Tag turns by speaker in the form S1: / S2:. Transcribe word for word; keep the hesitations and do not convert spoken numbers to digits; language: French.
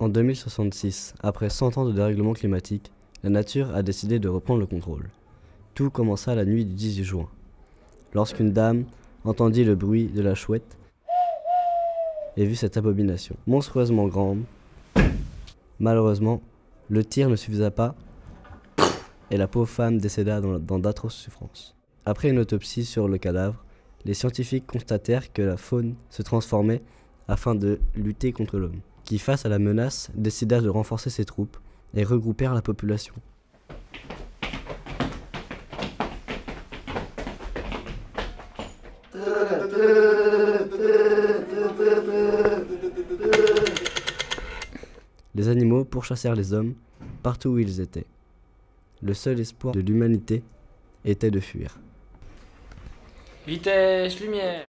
S1: En deux mille soixante-six, après cent ans de dérèglement climatique, la nature a décidé de reprendre le contrôle. Tout commença la nuit du dix-huit juin, lorsqu'une dame entendit le bruit de la chouette et vit cette abomination, monstrueusement grande. Malheureusement, le tir ne suffisa pas et la pauvre femme décéda dans, dans d'atroces souffrances. Après une autopsie sur le cadavre, les scientifiques constatèrent que la faune se transformait afin de lutter contre l'homme, qui, face à la menace, décida de renforcer ses troupes et regroupèrent la population. Les animaux pourchassèrent les hommes partout où ils étaient. Le seul espoir de l'humanité était de fuir.
S2: Vitesse, lumière.